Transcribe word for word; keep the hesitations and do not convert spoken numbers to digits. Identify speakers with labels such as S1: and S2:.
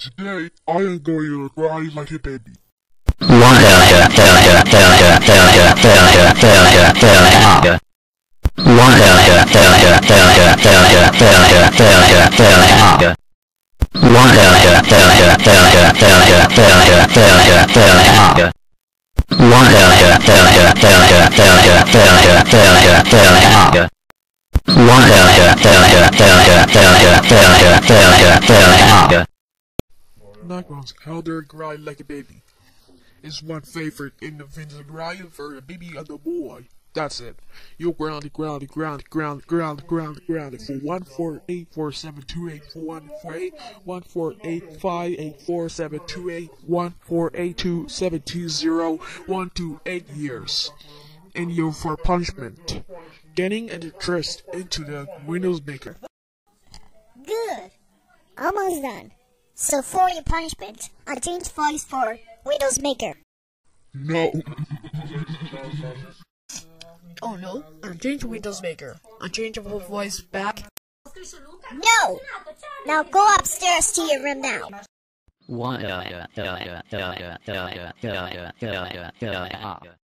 S1: Today, I am going to cry like a baby. Backgrounds, how they cry like a baby. Is one favorite individual cry for a baby and a boy. That's it. You're grounded, grounded, grounded, grounded, grounded, grounded, grounded for one four eight four seven two eight one four eight one four eight five eight four seven two eight one four eight two seven two zero one two eight years. And you're for punishment. Getting an interest into the Windows Maker.
S2: Good. Almost done. So for your punishment, I changed voice for Windows Maker.
S1: No.
S3: Oh no, I changed Windows Maker. I changed the voice back.
S2: No! Now go upstairs to your room now.
S4: One.